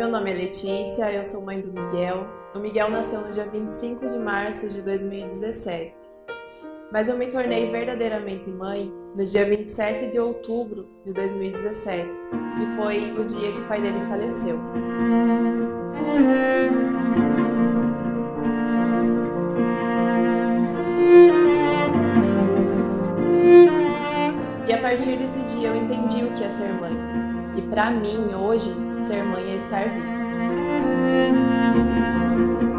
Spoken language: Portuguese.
nome é Letícia, eu sou mãe do Miguel. O Miguel nasceu no dia 25 de março de 2017. Mas eu me tornei verdadeiramente mãe no dia 27 de outubro de 2017, que foi o dia que o pai dele faleceu. E a partir desse dia eu entendi o que é ser mãe. E para mim, hoje, ser mãe é estar viva.